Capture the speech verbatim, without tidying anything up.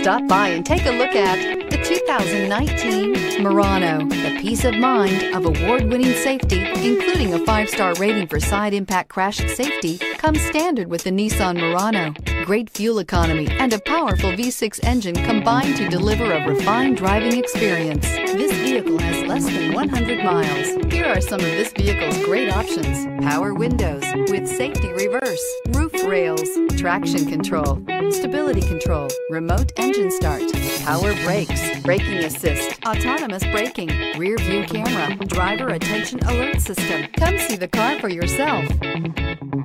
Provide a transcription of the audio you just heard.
Stop by and take a look at the two thousand nineteen Murano. The peace of mind of award-winning safety, including a five-star rating for side impact crash safety, comes standard with the Nissan Murano. Great fuel economy and a powerful V six engine combine to deliver a refined driving experience. This vehicle has less than one hundred miles. Here are some of this vehicle's great options: power windows with safety reverse, roof rails, traction control, stability control, remote engine start, power brakes, braking assist, autonomous braking, rear view camera, driver attention alert system. Come see the car for yourself.